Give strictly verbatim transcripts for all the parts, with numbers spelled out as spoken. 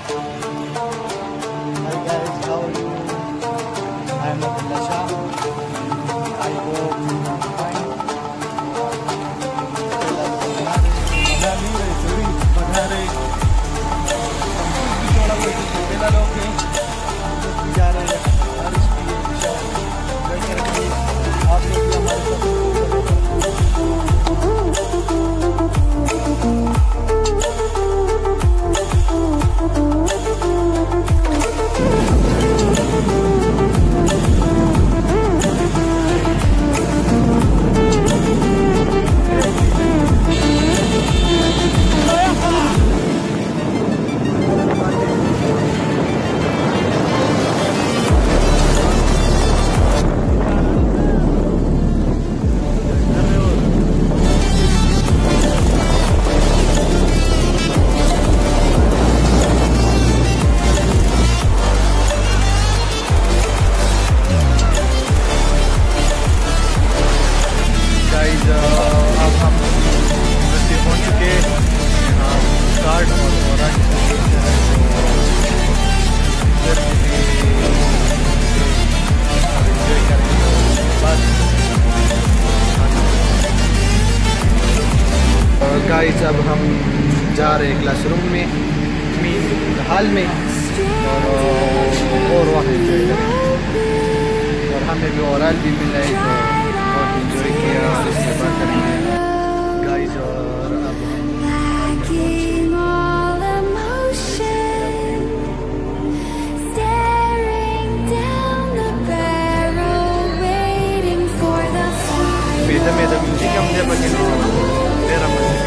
Hi guys, how are you? I am Abdullah Shah. I hope you are fine. Manali is very Manali. थोड़ा बहुत बेला लोग हैं जा रहे हैं बारिश की वैसे रखिए आप लोग भी हमारे साथ गाइस अब हम जा रहे हैं क्लासरूम में मीन हाल में और और वहाँ एंजॉय करेंगे और हमें भी ओरल भी मिला है तो बहुत एंजॉय किया और इसके बाद करेंगे गाइस। और अब मेरा म्यूजिक हमने बजाना मेरा music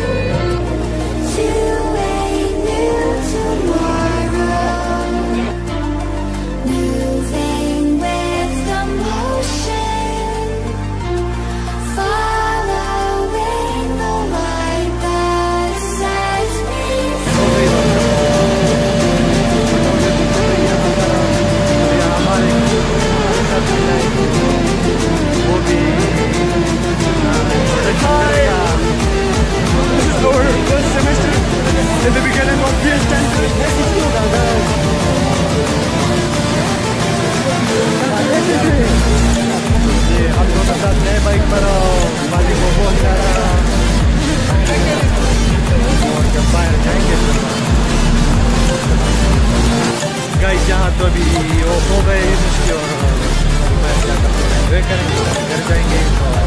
in the beginning of P S ten ये हम दोनों साथ नए बाइक पर बाजी को बहुत सारा और जब बाहर जाएंगे गाइस यहाँ तो अभी वो हो गए इसके और वे करेंगे घर जाएंगे।